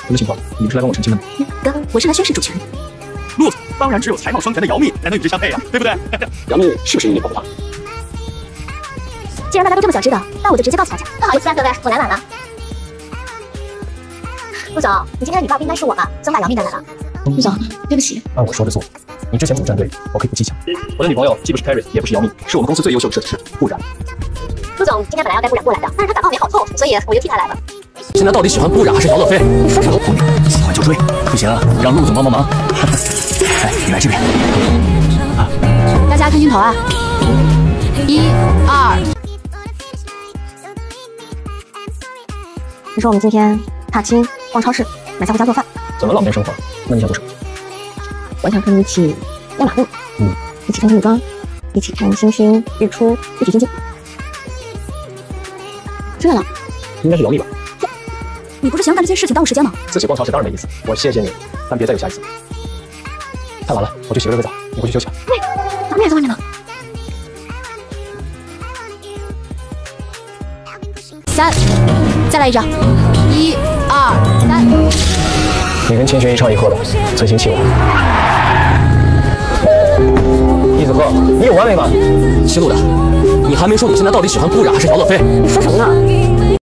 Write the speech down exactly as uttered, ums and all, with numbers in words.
什么情况？你不是来跟我澄清的吗？ 哥，我是来宣示主权。 陆总，当然只有才貌双全的姚蜜才能与之相配啊，对不对？ 姚蜜是不是有点保护他？ 既然大家都这么想知道，那我就直接告诉大家。不好意思啊，各位，我来晚了。陆总，你今天的女伴不应该是我吗？怎么把姚蜜带来了？陆总，对不起。 按我说的做。你之前怎么站队，我可以不计较。我的女朋友既不是 Carrie， 也不是姚蜜，是我们公司最优秀的设计师不然。 陆总今天本来要带不然过来的，但是他感冒没好透，所以我就替他来了。 现在到底喜欢不染还是姚乐飞？你说什么？喜欢就追，不行让陆总帮帮忙。哎，你来这边。 啊、大家看镜头啊！一、二。 你说我们今天踏青、逛超市、买菜回家做饭， 怎么老年生活？那你想做什么？ 我想和你一起压马路， 嗯， 一起看女装，一起看星星、日出，一起静静。吃饭了？ 应该是姚蜜吧。 你不是嫌干这件事情耽误时间吗？ 自己逛超市当然没意思，我谢谢你，但别再有下一次。太晚了，我去洗个热水澡，你回去休息吧。 喂，咱们也在外面呢。 三，再来一张。一、二、三。 你跟千寻一唱一和的，存心气我。易子鹤，你有完没完？姓陆的，你还没说你现在到底喜欢不染还是姚乐飞？ 你说什么呢？